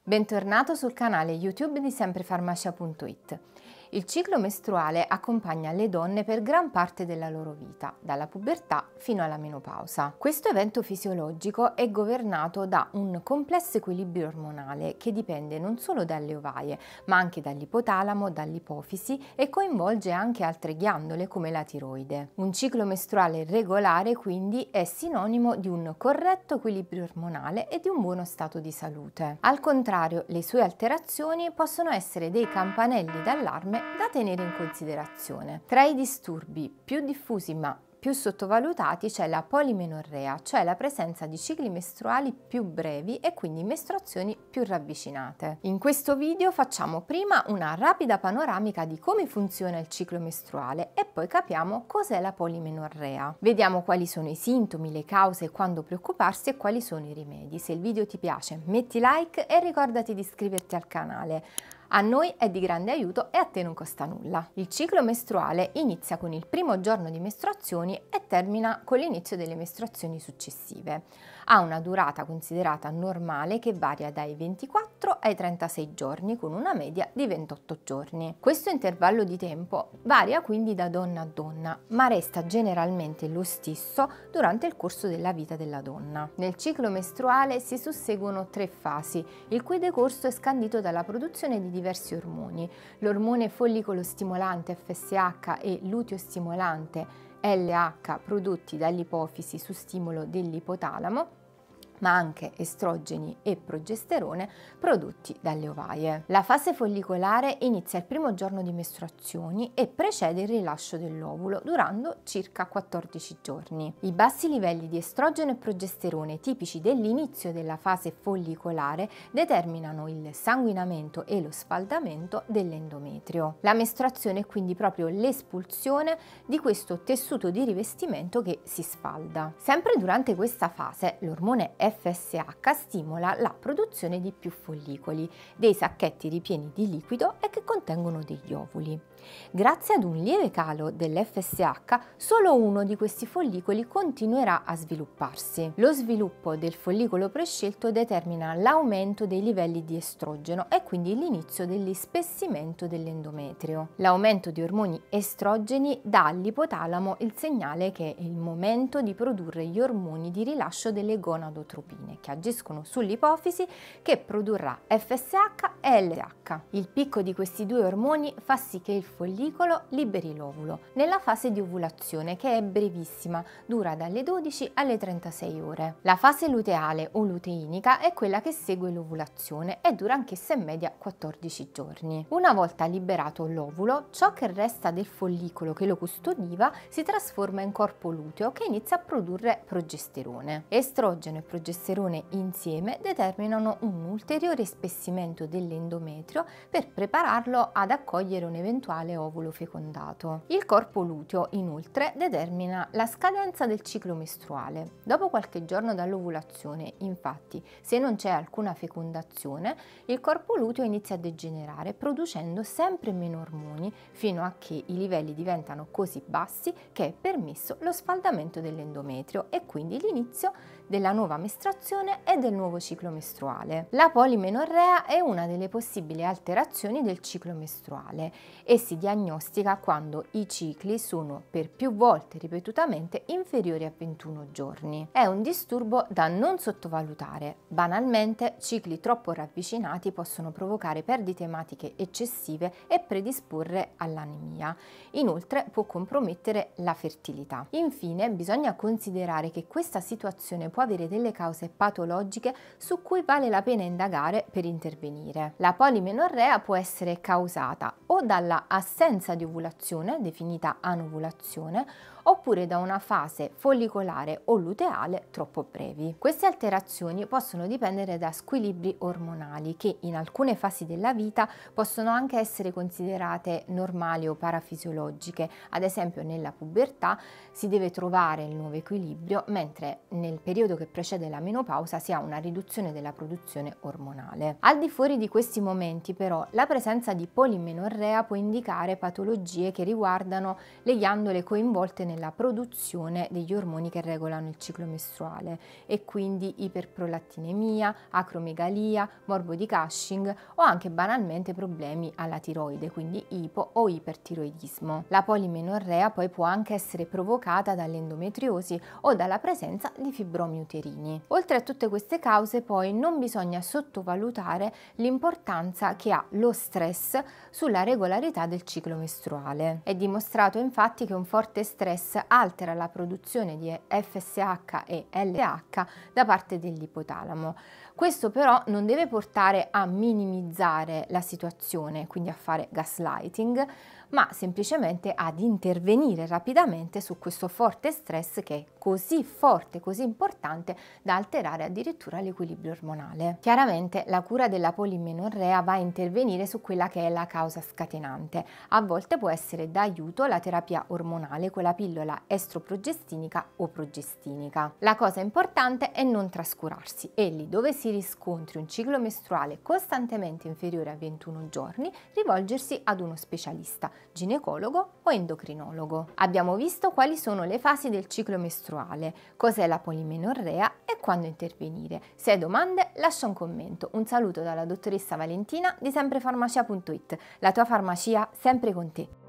Bentornato sul canale YouTube di semprefarmacia.it. Il ciclo mestruale accompagna le donne per gran parte della loro vita, dalla pubertà fino alla menopausa. Questo evento fisiologico è governato da un complesso equilibrio ormonale che dipende non solo dalle ovaie, ma anche dall'ipotalamo, dall'ipofisi e coinvolge anche altre ghiandole come la tiroide. Un ciclo mestruale regolare quindi è sinonimo di un corretto equilibrio ormonale e di un buono stato di salute. Al contrario, le sue alterazioni possono essere dei campanelli d'allarme da tenere in considerazione. Tra i disturbi più diffusi ma più sottovalutati c'è la polimenorrea, cioè la presenza di cicli mestruali più brevi e quindi mestruazioni più ravvicinate. In questo video facciamo prima una rapida panoramica di come funziona il ciclo mestruale e poi capiamo cos'è la polimenorrea. Vediamo quali sono i sintomi, le cause, quando preoccuparsi e quali sono i rimedi. Se il video ti piace metti like e ricordati di iscriverti al canale. A noi è di grande aiuto e a te non costa nulla. Il ciclo mestruale inizia con il primo giorno di mestruazioni e termina con l'inizio delle mestruazioni successive. Ha una durata considerata normale che varia dai 24 ai 36 giorni con una media di 28 giorni. Questo intervallo di tempo varia quindi da donna a donna, ma resta generalmente lo stesso durante il corso della vita della donna. Nel ciclo mestruale si susseguono 3 fasi, il cui decorso è scandito dalla produzione di diversi ormoni. L'ormone follicolo stimolante FSH e luteo stimolante LH prodotti dall'ipofisi su stimolo dell'ipotalamo, ma anche estrogeni e progesterone prodotti dalle ovaie. La fase follicolare inizia il primo giorno di mestruazioni e precede il rilascio dell'ovulo, durando circa 14 giorni. I bassi livelli di estrogeno e progesterone tipici dell'inizio della fase follicolare determinano il sanguinamento e lo sfaldamento dell'endometrio. La mestruazione è quindi proprio l'espulsione di questo tessuto di rivestimento che si sfalda. Sempre durante questa fase l'ormone FSH stimola la produzione di più follicoli, dei sacchetti ripieni di liquido e che contengono degli ovuli. Grazie ad un lieve calo dell'FSH, solo uno di questi follicoli continuerà a svilupparsi. Lo sviluppo del follicolo prescelto determina l'aumento dei livelli di estrogeno e quindi l'inizio dell'ispessimento dell'endometrio. L'aumento di ormoni estrogeni dà all'ipotalamo il segnale che è il momento di produrre gli ormoni di rilascio delle gonadotropine che agiscono sull'ipofisi, che produrrà FSH e LH. Il picco di questi due ormoni fa sì che il follicolo liberi l'ovulo nella fase di ovulazione, che è brevissima, dura dalle 12 alle 36 ore. La fase luteale o luteinica è quella che segue l'ovulazione e dura anch'essa in media 14 giorni. Una volta liberato l'ovulo, ciò che resta del follicolo che lo custodiva si trasforma in corpo luteo che inizia a produrre progesterone. Estrogeno e progesterone insieme determinano un ulteriore spessimento dell'endometrio per prepararlo ad accogliere un eventuale ovulo fecondato. Il corpo luteo inoltre determina la scadenza del ciclo mestruale. Dopo qualche giorno dall'ovulazione, infatti, se non c'è alcuna fecondazione, il corpo luteo inizia a degenerare producendo sempre meno ormoni fino a che i livelli diventano così bassi che è permesso lo sfaldamento dell'endometrio e quindi l'inizio della nuova mestruazione e del nuovo ciclo mestruale. La polimenorrea è una delle possibili alterazioni del ciclo mestruale e si diagnostica quando i cicli sono per più volte ripetutamente inferiori a 21 giorni. È un disturbo da non sottovalutare. Banalmente, cicli troppo ravvicinati possono provocare perdite ematiche eccessive e predisporre all'anemia. Inoltre può compromettere la fertilità. Infine, bisogna considerare che questa situazione può avere delle cause patologiche su cui vale la pena indagare per intervenire. La polimenorrea può essere causata o dalla assenza di ovulazione, definita anovulazione, oppure da una fase follicolare o luteale troppo brevi. Queste alterazioni possono dipendere da squilibri ormonali che in alcune fasi della vita possono anche essere considerate normali o parafisiologiche. Ad esempio nella pubertà si deve trovare il nuovo equilibrio, mentre nel periodo che precede la menopausa si ha una riduzione della produzione ormonale. Al di fuori di questi momenti però la presenza di polimenorrea può indicare patologie che riguardano le ghiandole coinvolte nel nella produzione degli ormoni che regolano il ciclo mestruale e quindi iperprolattinemia, acromegalia, morbo di Cushing o anche banalmente problemi alla tiroide, quindi ipo o ipertiroidismo. La polimenorrea poi può anche essere provocata dall'endometriosi o dalla presenza di fibromi uterini. Oltre a tutte queste cause poi non bisogna sottovalutare l'importanza che ha lo stress sulla regolarità del ciclo mestruale. È dimostrato infatti che un forte stress altera la produzione di FSH e LH da parte dell'ipotalamo. Questo però non deve portare a minimizzare la situazione, quindi a fare gaslighting, ma semplicemente ad intervenire rapidamente su questo forte stress che è così forte, così importante da alterare addirittura l'equilibrio ormonale. Chiaramente la cura della polimenorrea va a intervenire su quella che è la causa scatenante. A volte può essere d'aiuto la terapia ormonale con la pillola estroprogestinica o progestinica. La cosa importante è non trascurarsi e lì dove si riscontri un ciclo mestruale costantemente inferiore a 21 giorni, rivolgersi ad uno specialista, ginecologo o endocrinologo. Abbiamo visto quali sono le fasi del ciclo mestruale, cos'è la polimenorrea e quando intervenire. Se hai domande lascia un commento. Un saluto dalla dottoressa Valentina di semprefarmacia.it, la tua farmacia sempre con te.